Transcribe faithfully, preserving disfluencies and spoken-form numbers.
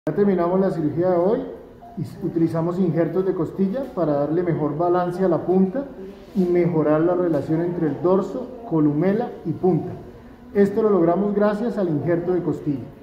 Ya terminamos la cirugía de hoy y utilizamos injertos de costilla para darle mejor balance a la punta y mejorar la relación entre el dorso, columela y punta. Esto lo logramos gracias al injerto de costilla.